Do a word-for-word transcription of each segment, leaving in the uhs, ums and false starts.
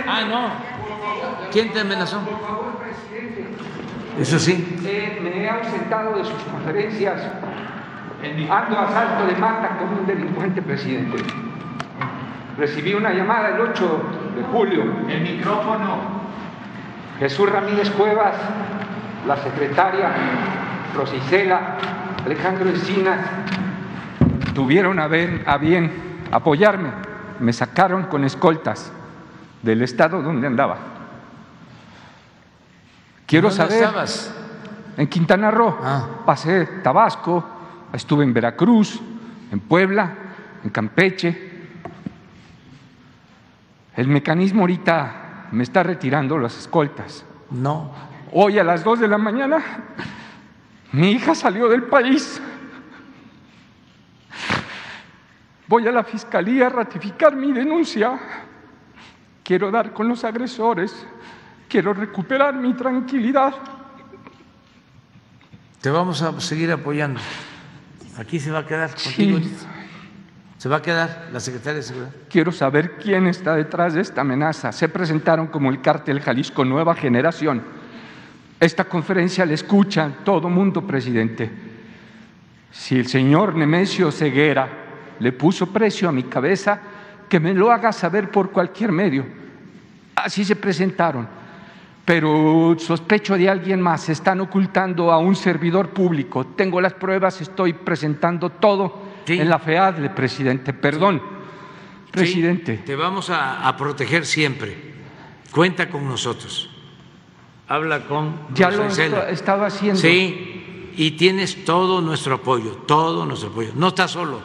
Ah, no. ¿Quién te amenazó? Por favor, presidente. Eso sí. Eh, me he ausentado de sus conferencias. Ando a salto de mata como un delincuente, presidente. Recibí una llamada el ocho de julio. El micrófono. Jesús Ramírez Cuevas, la secretaria Rosicela, Alejandro Encinas, tuvieron a, ver, a bien apoyarme. Me sacaron con escoltas del estado donde andaba. Quiero ¿Dónde saber. estabas? En Quintana Roo. Ah. Pasé Tabasco, estuve en Veracruz, en Puebla, en Campeche. El mecanismo ahorita me está retirando las escoltas. No. Hoy a las dos de la mañana, mi hija salió del país. Voy a la fiscalía a ratificar mi denuncia. Quiero dar con los agresores. Quiero recuperar mi tranquilidad. Te vamos a seguir apoyando. Aquí se va a quedar contigo. Sí. Se va a quedar la secretaria de Seguridad. Quiero saber quién está detrás de esta amenaza. Se presentaron como el Cártel Jalisco Nueva Generación. Esta conferencia la escucha todo mundo, presidente. Si el señor Nemesio Ceguera le puso precio a mi cabeza, que me lo haga saber por cualquier medio. Así se presentaron. Pero sospecho de alguien más. Están ocultando a un servidor público. Tengo las pruebas, estoy presentando todo. Sí. En la FEADLE, presidente, perdón, sí. Presidente. Te vamos a, a proteger siempre, cuenta con nosotros, habla con… Ya lo he estado haciendo. Sí, y tienes todo nuestro apoyo, todo nuestro apoyo, no estás solo.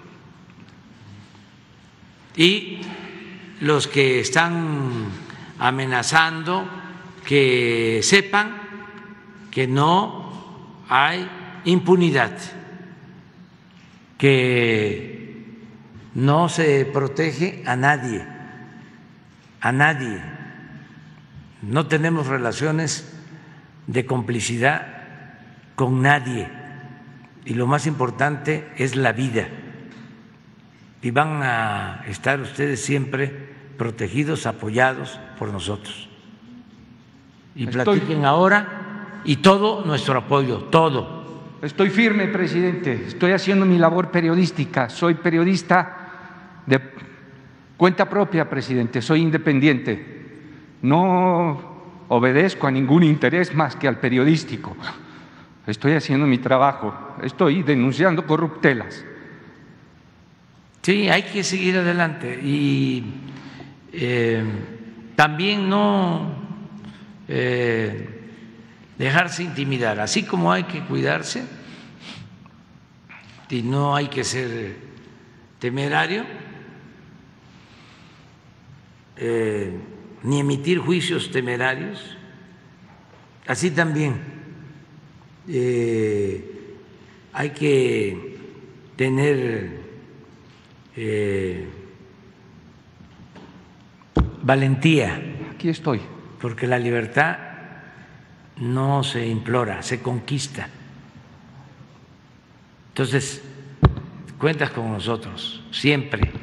Y los que están amenazando, que sepan que no hay impunidad, que no se protege a nadie, a nadie. No tenemos relaciones de complicidad con nadie y lo más importante es la vida. Y van a estar ustedes siempre protegidos, apoyados por nosotros. Y Estoy... platiquen ahora y todo nuestro apoyo, todo. Estoy firme, presidente, estoy haciendo mi labor periodística, soy periodista de cuenta propia, presidente, soy independiente, no obedezco a ningún interés más que al periodístico, estoy haciendo mi trabajo, estoy denunciando corruptelas. Sí, hay que seguir adelante y eh, también no eh, dejarse intimidar, así como hay que cuidarse y no hay que ser temerario, eh, ni emitir juicios temerarios, así también eh, hay que tener eh, valentía. Aquí estoy. Porque la libertad no se implora, se conquista. Entonces, cuentas con nosotros, siempre.